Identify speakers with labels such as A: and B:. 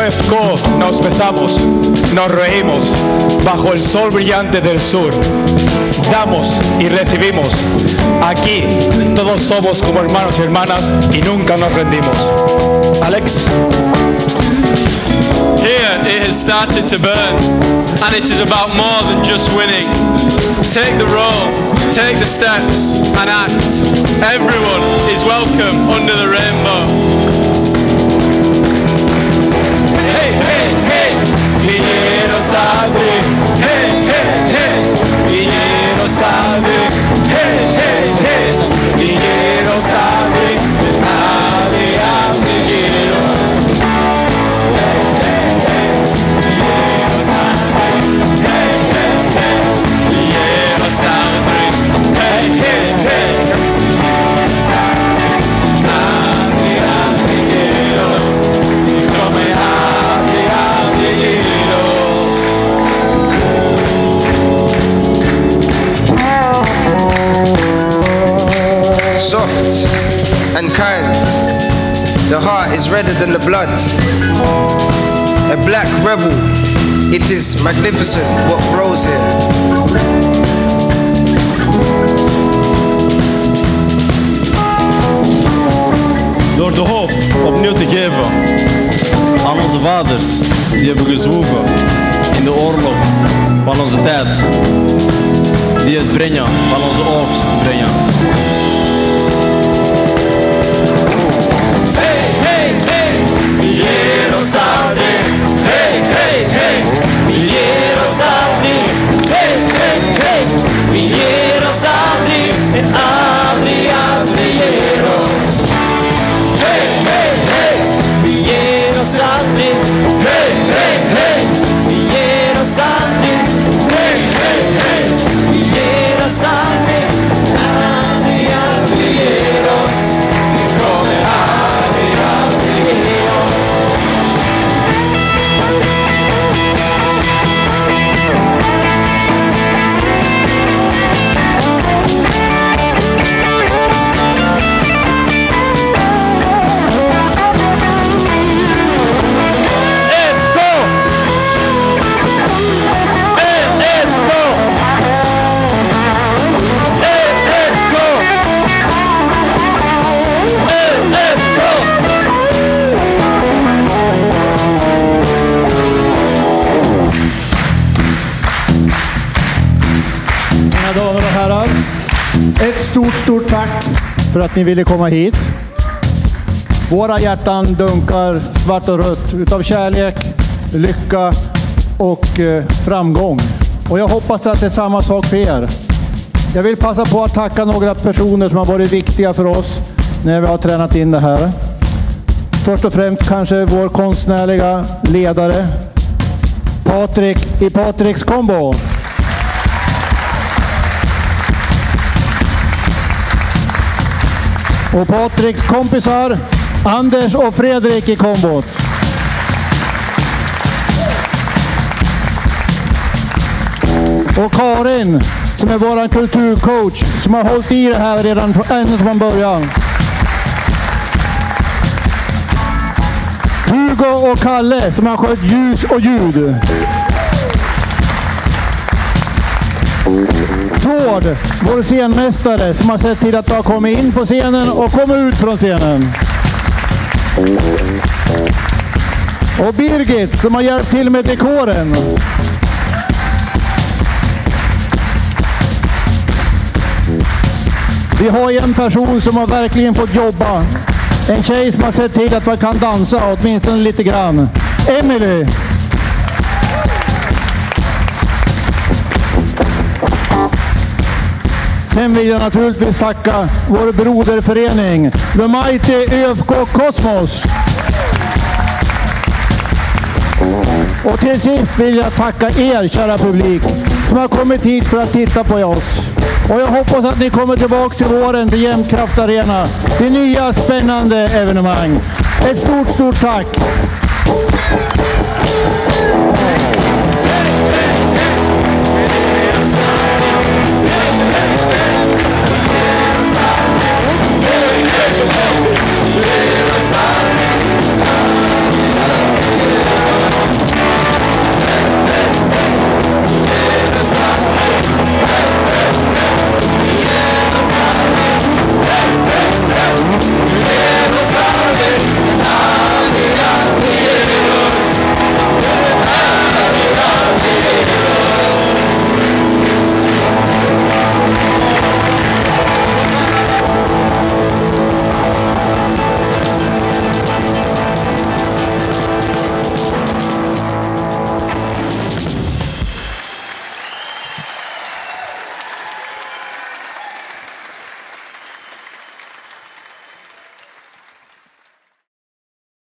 A: ÖFK nos besamos, nos reímos bajo el sol brillante del sur. Damos y recibimos. Aquí todos somos como hermanos y hermanas y nunca nos rendimos. Alex.
B: Here it has started to burn, and it is about more than just winning. Take the role, take the steps, and act. Everyone is welcome under the rainbow.
A: Hey, hey, hey, vi ger oss aldrig. Hey, hey, hey, vi ger oss aldrig. Hey, hey, hey, vi ger oss aldrig. Aldrig, aldrig ger oss. Hey, hey, hey, vi ger oss aldrig. Hey, hey, hey, vi ger oss aldrig. Hey, hey, hey, vi ger oss aldrig. Aldrig, aldrig ger oss. Vi kommer aldrig, aldrig ger oss.
C: Soft and kind, the heart is redder than the blood. A black rebel, it is magnificent what grows here.
D: Door de hoop opnieuw te geven aan onze vaders die hebben gezwoegen in de oorlog van onze tijd, die het brengen van onze oogst brengen.
A: Hey, hey, hey, vi ger oss aldrig. Hey, hey, hey, vi ger oss aldrig. Hey, hey, hey, vi ger oss aldrig. Aldrig, aldrig ger oss. Hey, hey, hey, vi ger oss aldrig. Hey, hey, hey, vi ger oss aldrig. Hey, hey, hey, vi ger oss aldrig. Aldrig, aldrig ger oss. Vi kommer aldrig, aldrig ge oss.
E: Mina damer och herrar, ett stort tack för att ni ville komma hit. Våra hjärtan dunkar svart och rött utav kärlek, lycka och framgång. Och jag hoppas att det är samma sak för er. Jag vill passa på att tacka några personer som har varit viktiga för oss när vi har tränat in det här. Först och främst kanske vår konstnärliga ledare Patrik i Patriks Combo. Och Patriks kompisar Anders och Fredrik i kombot. Och Karin som är våran kulturcoach som har hållit i det här redan från början. Hugo och Kalle som har skött ljus och ljud. Tord, vår scenmästare som har sett till att ha kommit in på scenen och kommit ut från scenen. Och Birgit som har hjälpt till med dekoren. Vi har en person som har verkligen fått jobba. En tjej som har sett till att man kan dansa åtminstone lite grann. Emily. Sen vill jag naturligtvis tacka vår broderförening, The Mighty ÖFK Cosmos. Och till sist vill jag tacka er, kära publik, som har kommit hit för att titta på oss. Och jag hoppas att ni kommer tillbaka till våren till Jämtkraft Arena, till nya spännande evenemang. Ett stort tack!